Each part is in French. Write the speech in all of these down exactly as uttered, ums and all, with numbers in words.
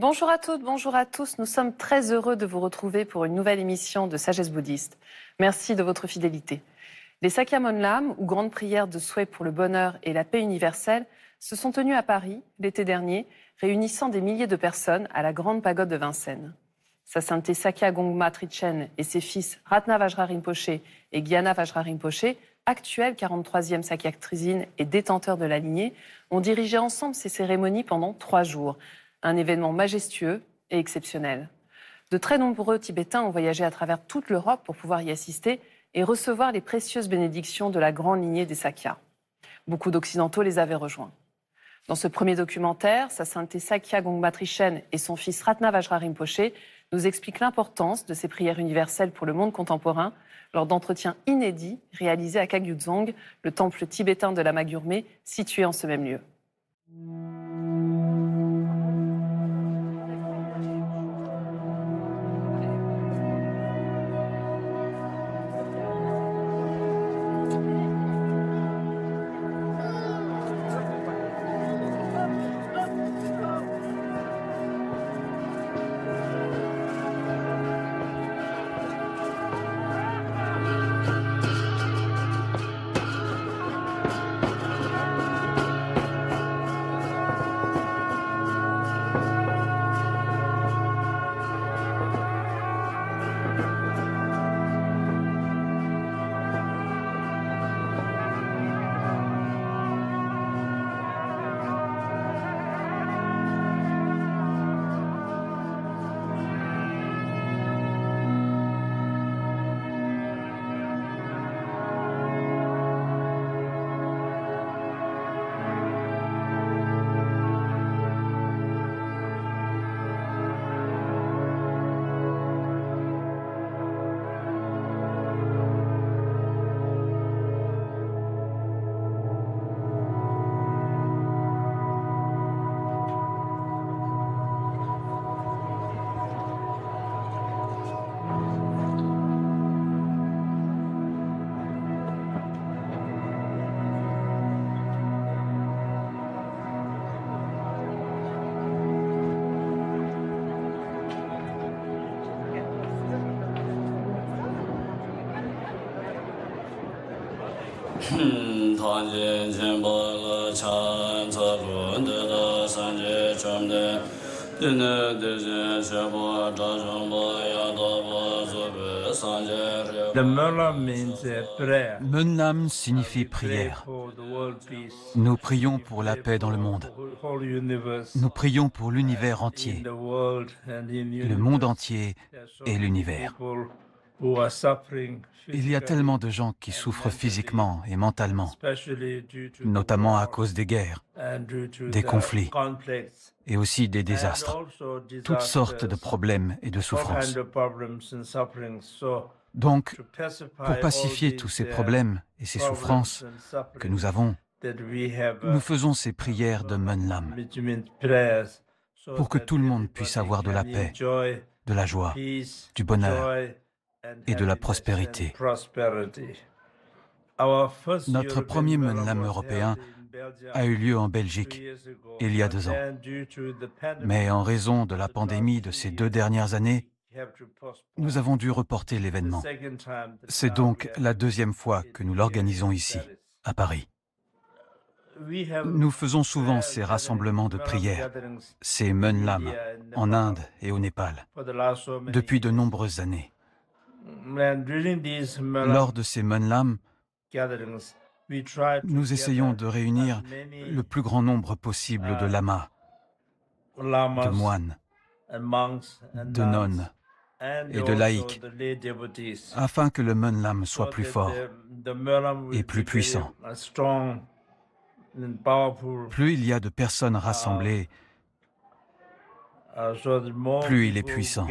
Bonjour à toutes, bonjour à tous. Nous sommes très heureux de vous retrouver pour une nouvelle émission de Sagesse bouddhiste. Merci de votre fidélité. Les Sakya-Monlam, ou grandes prières de souhait pour le bonheur et la paix universelle, se sont tenues à Paris l'été dernier, réunissant des milliers de personnes à la grande pagode de Vincennes. Sa sainteté Sakya Gongma Trichen et ses fils Ratna Vajra Rinpoche et Gyana Vajra Rinpoche, actuels quarante-troisième Sakyak Trizin et détenteurs de la lignée, ont dirigé ensemble ces cérémonies pendant trois jours. Un événement majestueux et exceptionnel. De très nombreux Tibétains ont voyagé à travers toute l'Europe pour pouvoir y assister et recevoir les précieuses bénédictions de la grande lignée des Sakyas. Beaucoup d'Occidentaux les avaient rejoints. Dans ce premier documentaire, Sa Sainteté Sakya Gongma Trichen et son fils Ratna Vajra Rinpoche nous expliquent l'importance de ces prières universelles pour le monde contemporain lors d'entretiens inédits réalisés à Kagyudzong, le temple tibétain de Lama Gyurme, situé en ce même lieu. The Monlam means prayer. Monlam signifie prière. Nous prions pour la paix dans le monde. Nous prions pour l'univers entier, le monde entier et l'univers. Il y a tellement de gens qui souffrent physiquement et mentalement, notamment à cause des guerres, des conflits et aussi des désastres, toutes sortes de problèmes et de souffrances. Donc, pour pacifier tous ces problèmes et ces souffrances que nous avons, nous faisons ces prières de Monlam pour que tout le monde puisse avoir de la paix, de la joie, du bonheur et de la prospérité. Notre premier Monlam européen a eu lieu en Belgique il y a deux ans. Mais en raison de la pandémie de ces deux dernières années, nous avons dû reporter l'événement. C'est donc la deuxième fois que nous l'organisons ici, à Paris. Nous faisons souvent ces rassemblements de prières, ces Monlam, en Inde et au Népal, depuis de nombreuses années. Lors de ces Monlam, nous essayons de réunir le plus grand nombre possible de lamas, de moines, de nonnes et de laïcs, afin que le Monlam soit plus fort et plus puissant. Plus il y a de personnes rassemblées, plus il est puissant.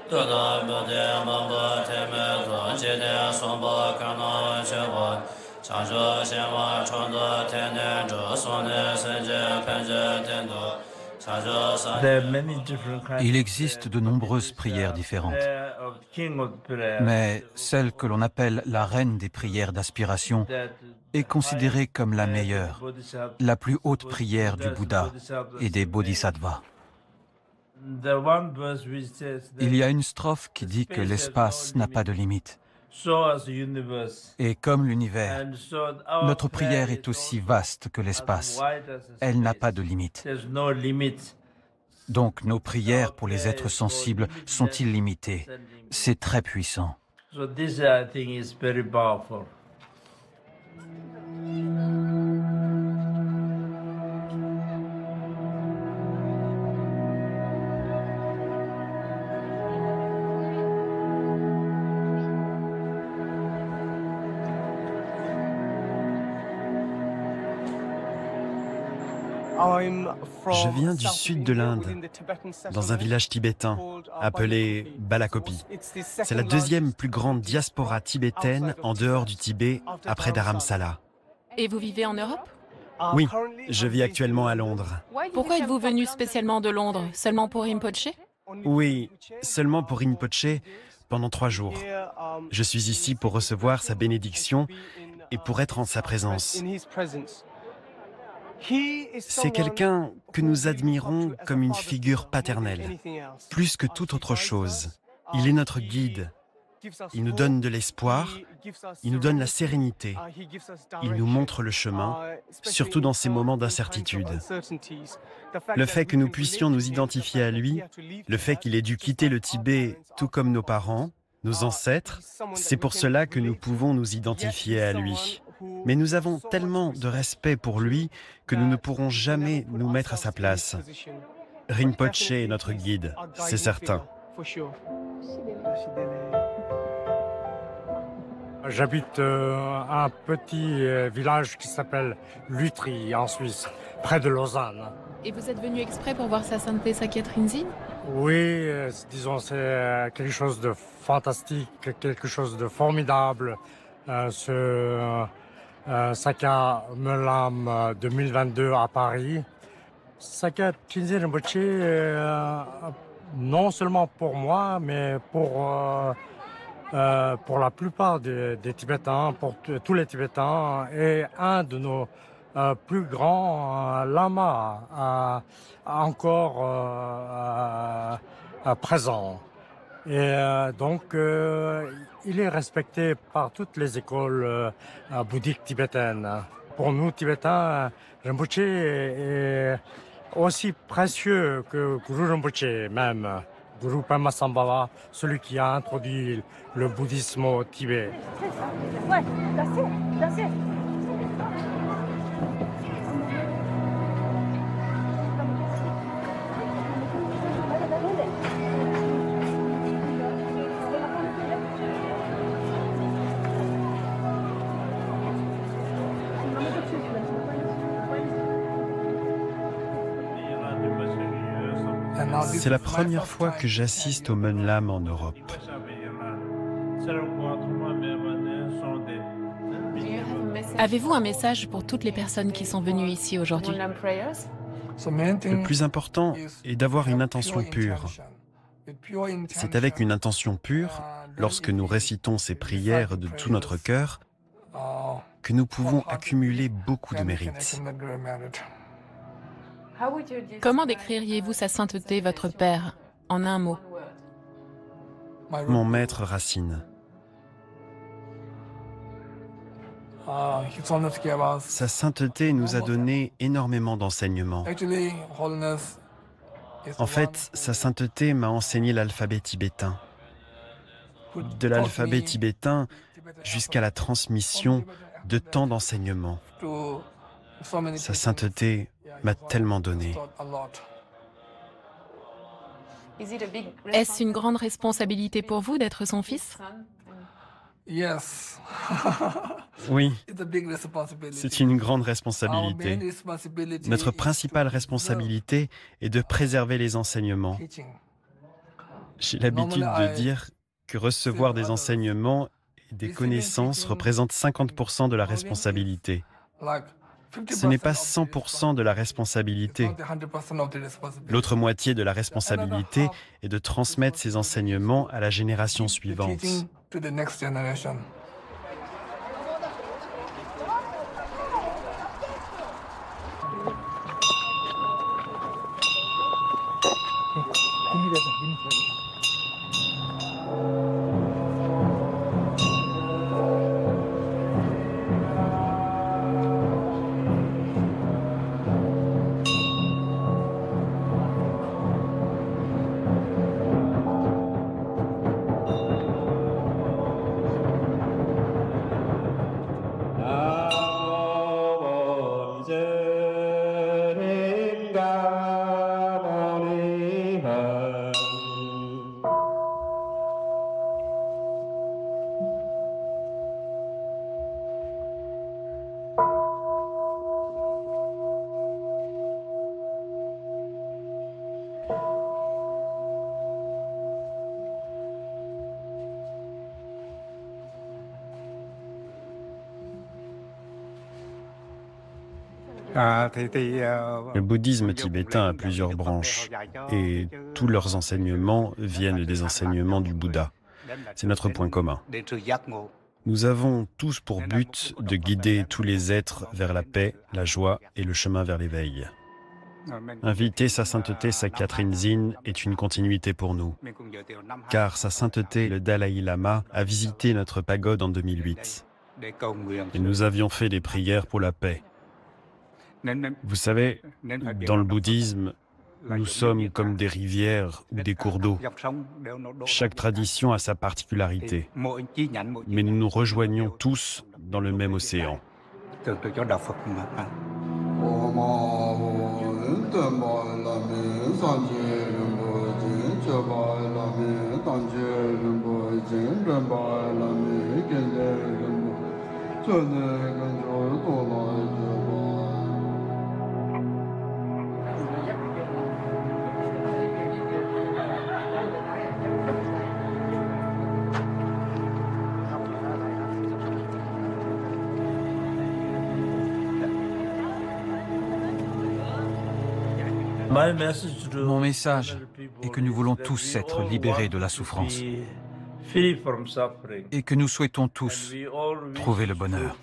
Il existe de nombreuses prières différentes, mais celle que l'on appelle la reine des prières d'aspiration est considérée comme la meilleure, la plus haute prière du Bouddha et des Bodhisattvas. Il y a une strophe qui dit que l'espace n'a pas de limite. Et comme l'univers, notre prière est aussi vaste que l'espace. Elle n'a pas de limite. Donc nos prières pour les êtres sensibles sont illimitées. C'est très puissant. Je viens du sud de l'Inde, dans un village tibétain appelé Balakopi. C'est la deuxième plus grande diaspora tibétaine en dehors du Tibet, après Dharamsala. Et vous vivez en Europe? Oui, je vis actuellement à Londres. Pourquoi êtes-vous venu spécialement de Londres? Seulement pour Rinpoche? Oui, seulement pour Rinpoche, pendant trois jours. Je suis ici pour recevoir sa bénédiction et pour être en sa présence. C'est quelqu'un que nous admirons comme une figure paternelle, plus que toute autre chose. Il est notre guide. Il nous donne de l'espoir, il nous donne la sérénité, il nous montre le chemin, surtout dans ces moments d'incertitude. Le fait que nous puissions nous identifier à lui, le fait qu'il ait dû quitter le Tibet tout comme nos parents, nos ancêtres, c'est pour cela que nous pouvons nous identifier à lui. Mais nous avons tellement de respect pour lui que nous ne pourrons jamais nous mettre à sa place. Rinpoche est notre guide, c'est certain. J'habite euh, un petit euh, village qui s'appelle Lutry, en Suisse, près de Lausanne. Et vous êtes venu exprès pour voir sa sainteté Sakya Trinzin? Oui, euh, disons, c'est euh, quelque chose de fantastique, quelque chose de formidable. Euh, ce euh, Sakya Melam deux mille vingt-deux à Paris. Sakya Trinzin Rinpoche, euh, non seulement pour moi, mais pour... Euh, Euh, pour la plupart des, des Tibétains, pour tous les Tibétains, est un de nos euh, plus grands euh, lamas euh, encore euh, euh, présents. Et euh, donc, euh, il est respecté par toutes les écoles euh, bouddhiques tibétaines. Pour nous, Tibétains, Rinpoche est aussi précieux que Guru Rinpoche même. Guru Pema Sambhava, celui qui a introduit le bouddhisme au Tibet. Ouais, dansez, dansez. C'est la première fois que j'assiste au Menlam en Europe. Avez-vous un message pour toutes les personnes qui sont venues ici aujourd'hui? Le plus important est d'avoir une intention pure. C'est avec une intention pure, lorsque nous récitons ces prières de tout notre cœur, que nous pouvons accumuler beaucoup de mérites. Comment décririez-vous sa sainteté, votre père, en un mot? Mon maître Racine. Sa sainteté nous a donné énormément d'enseignements. En fait, sa sainteté m'a enseigné l'alphabet tibétain. De l'alphabet tibétain jusqu'à la transmission de tant d'enseignements. Sa sainteté m'a tellement donné. Est-ce une grande responsabilité pour vous d'être son fils? Oui, c'est une grande responsabilité. Notre principale responsabilité est de préserver les enseignements. J'ai l'habitude de dire que recevoir des enseignements et des connaissances représente cinquante pour cent de la responsabilité. Ce n'est pas cent pour cent de la responsabilité. L'autre moitié de la responsabilité est de transmettre ces enseignements à la génération suivante. Le bouddhisme tibétain a plusieurs branches et tous leurs enseignements viennent des enseignements du Bouddha. C'est notre point commun. Nous avons tous pour but de guider tous les êtres vers la paix, la joie et le chemin vers l'éveil. Inviter Sa Sainteté Sakya Trinzin est une continuité pour nous, car Sa Sainteté le Dalai Lama a visité notre pagode en deux mille huit et nous avions fait des prières pour la paix. Vous savez, dans le bouddhisme, nous sommes comme des rivières ou des cours d'eau. Chaque tradition a sa particularité, mais nous nous rejoignons tous dans le même océan. Mon message est que nous voulons tous être libérés de la souffrance et que nous souhaitons tous trouver le bonheur.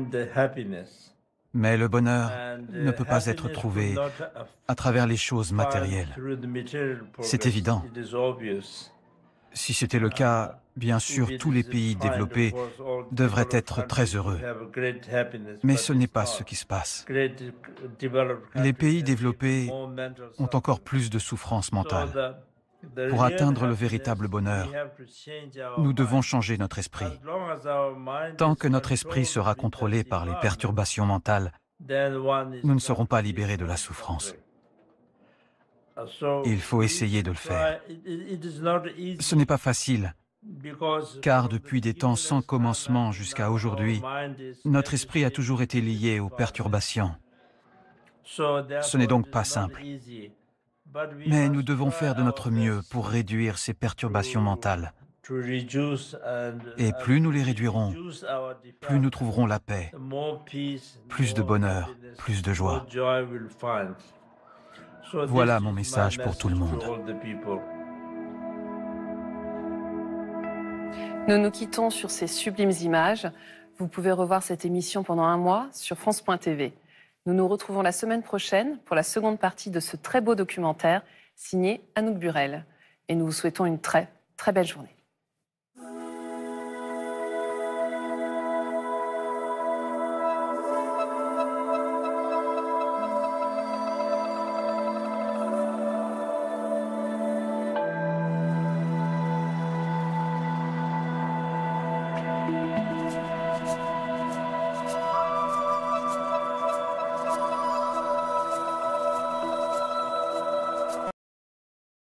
Mais le bonheur ne peut pas être trouvé à travers les choses matérielles. C'est évident. Si c'était le cas, bien sûr, tous les pays développés devraient être très heureux. Mais ce n'est pas ce qui se passe. Les pays développés ont encore plus de souffrance mentale. Pour atteindre le véritable bonheur, nous devons changer notre esprit. Tant que notre esprit sera contrôlé par les perturbations mentales, nous ne serons pas libérés de la souffrance. Il faut essayer de le faire. Ce n'est pas facile, car depuis des temps sans commencement jusqu'à aujourd'hui, notre esprit a toujours été lié aux perturbations. Ce n'est donc pas simple. Mais nous devons faire de notre mieux pour réduire ces perturbations mentales. Et plus nous les réduirons, plus nous trouverons la paix, plus de bonheur, plus de joie. Voilà mon message pour tout le monde. Nous nous quittons sur ces sublimes images. Vous pouvez revoir cette émission pendant un mois sur France point T V. Nous nous retrouvons la semaine prochaine pour la seconde partie de ce très beau documentaire signé Anouk Burel. Et nous vous souhaitons une très, très belle journée.